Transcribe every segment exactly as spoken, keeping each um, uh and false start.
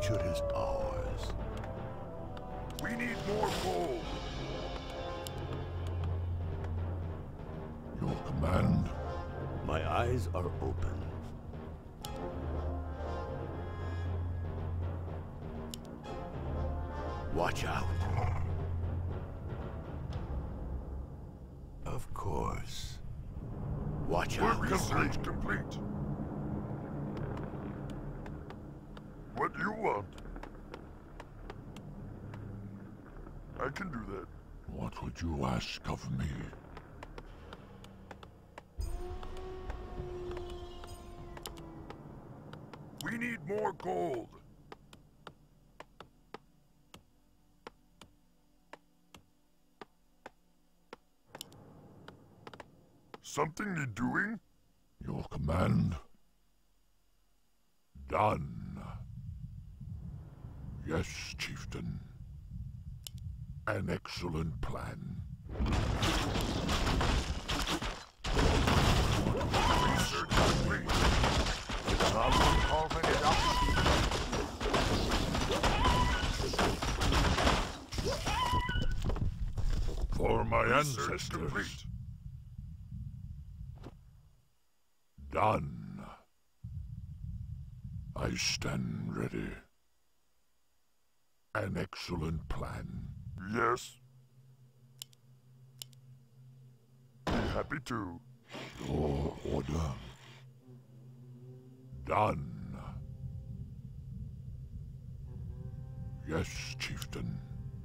future is ours. We need more gold. Your command? My eyes are open. Watch out. Of course. Watch out. Work complete, complete. What do you want? I can do that. What would you ask of me? We need more gold. Something need doing? Your command? Done. Yes, chieftain. An excellent plan. Research complete. Someone call for the doctor. For my Research ancestors. complete. Done. I stand ready. An excellent plan. Yes. Be happy to. Your order. Done. Yes, chieftain.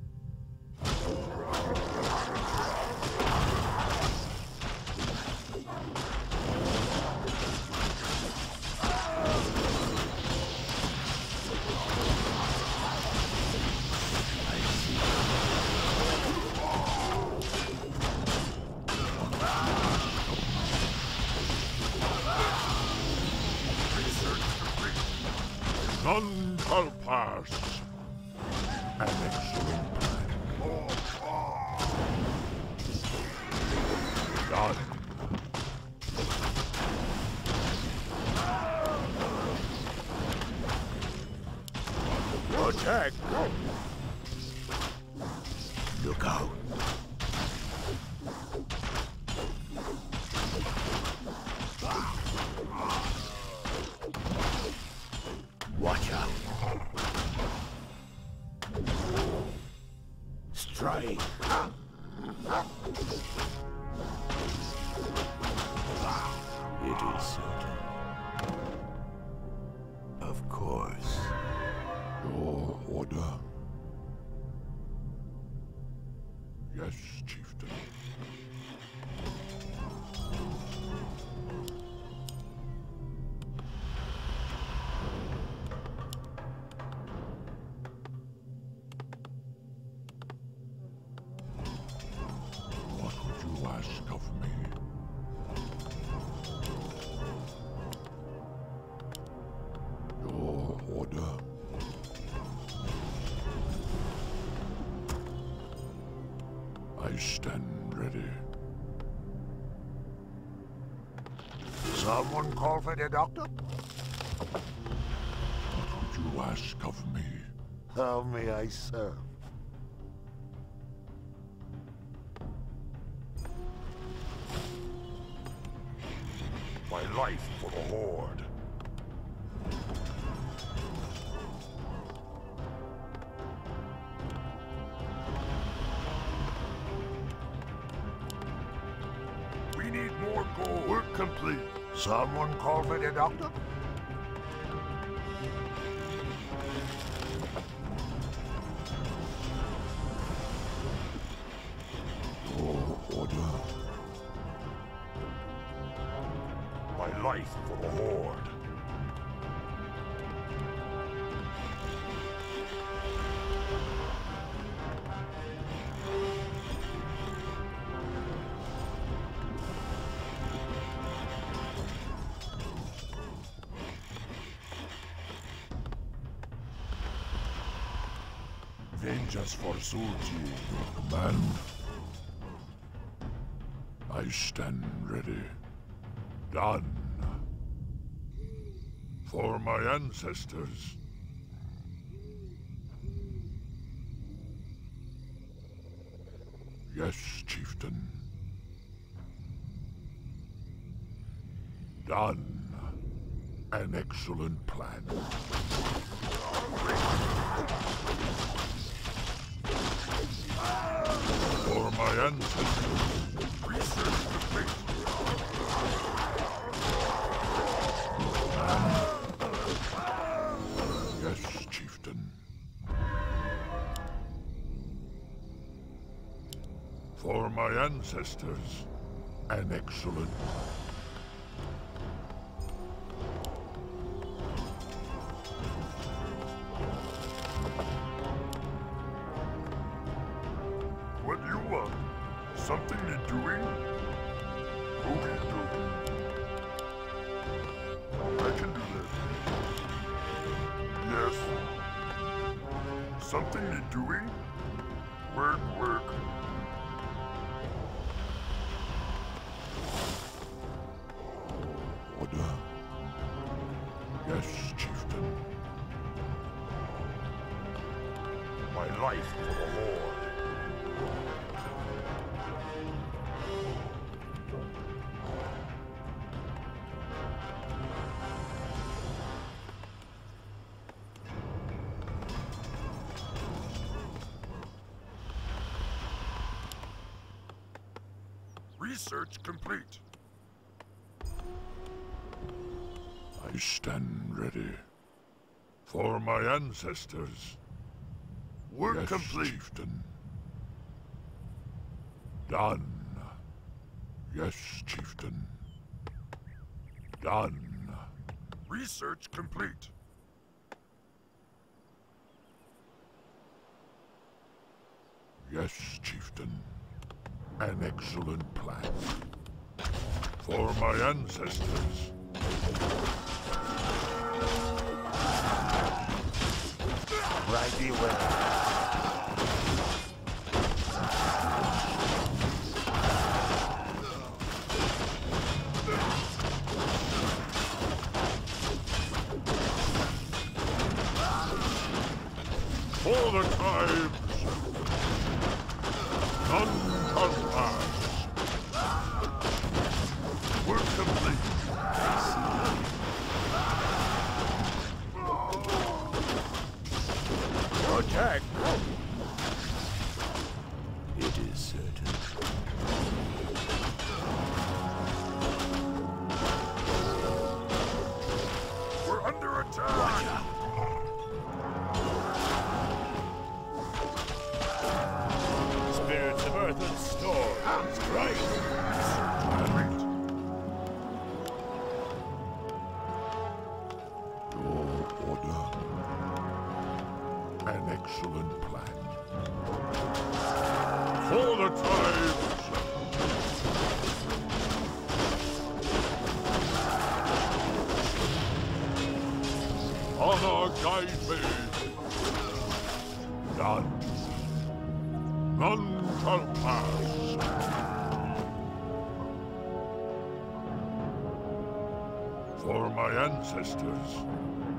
None shall pass. An excellent plan. Done. Attack! Look out! Watch out! Strike! It is certain. Of course. Your order. Yes, chieftain. What would you ask of me? Your order. I stand ready. Someone call for the doctor? What would you ask of me? How may I serve? My life for the Horde. We need more gold. Work complete. Someone call for the doctor? Your order. My life for the Horde. Vengeance forsook you. Your command. I stand ready. Done. For my ancestors. Yes, chieftain. Done. An excellent plan. For my ancestors. Research complete. Yes, chieftain. For my ancestors, an excellent. What do you want? Something need doing? Okay, doing. I can do that. Yes. Something need doing? Work, work. Order. Yes, chieftain. My life for the Lord. Research complete. I stand ready. For my ancestors. Work Yes, complete. chieftain. Done. Yes, chieftain. Done. Research complete. Yes, chieftain. An excellent plan. For my ancestors. Right beware. For the tribes. None shall pass. Work complete. Attack! It is certain. We're under attack. Watch out! Spirits of earth and storms, right? Complete. Your order. An excellent plan. For the tribes. Honor guide me. Done. None shall pass. For my ancestors.